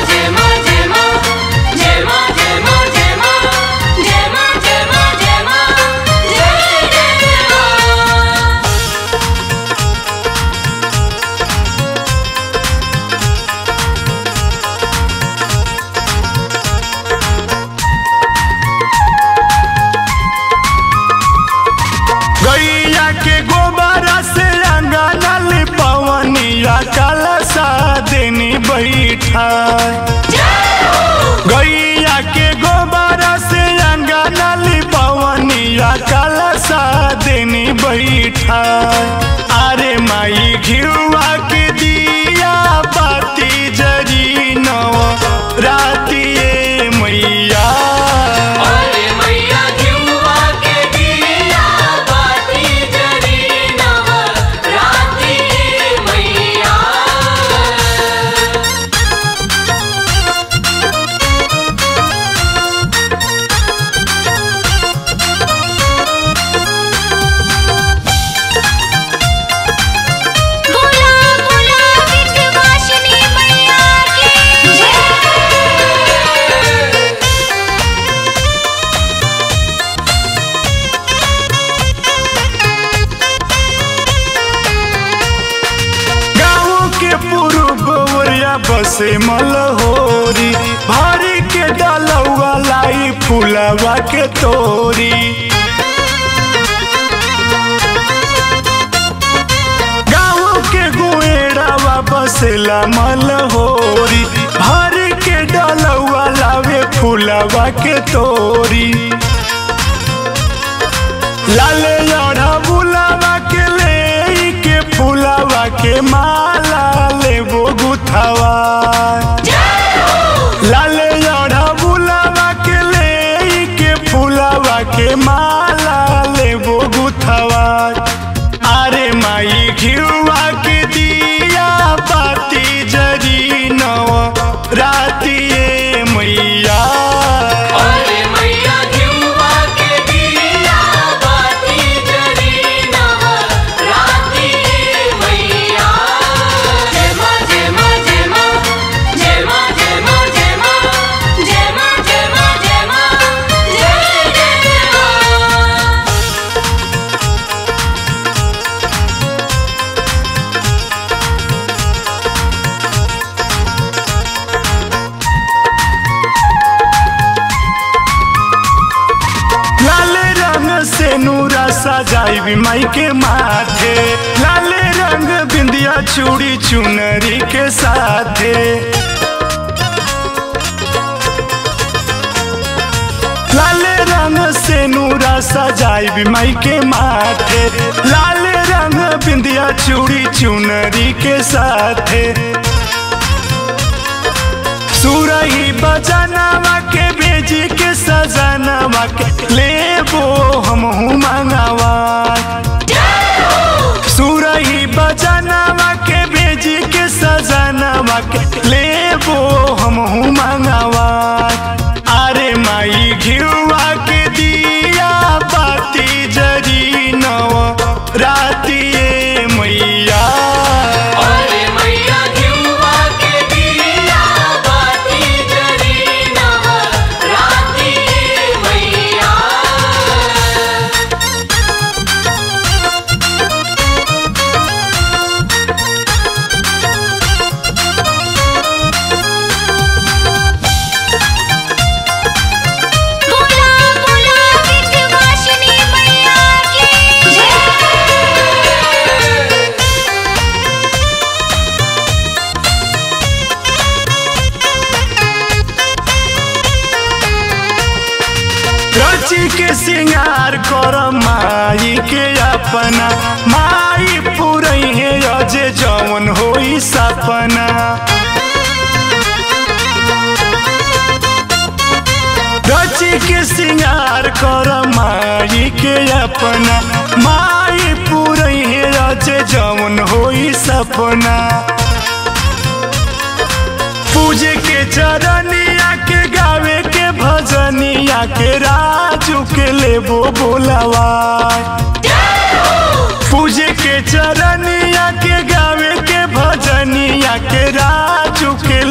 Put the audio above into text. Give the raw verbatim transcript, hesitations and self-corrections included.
गैया के गोबर से अंगना लिपवनिया कलशा देनी बैठा। गैया के गोबर से अंगना लिपवनिया कलशा देनी बैठा। अरे माई घिउआ के दिया बाती जरी नव राती मैया। बसे मलहोरी भारी के डालवा लाई फूलवा के तोरी। गाँव के गुएड़ावा बसेला मलहोरी भारी के डालवा लावे फूलवा के तोरी। लाले लड़ा बुलावा के ले के फूलवा के माला लेबो गुथावा। लाले लड़ा बुलावा के ले के फूलवा के माला लेबो गुथावा। अरे माई घिउआ के दिया बाती जरी नव राती मैया। नूरा सजाई माई के माथे लाले रंग बिंदिया चूड़ी चुनरी के साथे। लाले रंग से नूरा सजाई माई के माथे लाले रंग बिंदिया चूड़ी चुनरी के साथे। सुरही बजनवा के भेजी के सजनवा के लेबो हमहू मंगावा। सुरही बजनवा के भेजी के सजनवा के लेबो हमहू मंगावा। अरे माई घिउआ के दिया बाती जरी नव राती मैया। रची के सिंगार कर माई के अपना माई पुरई है अजे जवन होई सपना। रची के सिंगार कर माई के अपना माई पुरई है अजे जवन होई सपना। पूजे के चरनिया के गावे के भजनिया के राजू के लेबो बोलावा। पूजे के चरनिया के गावे के भजनिया के राजू के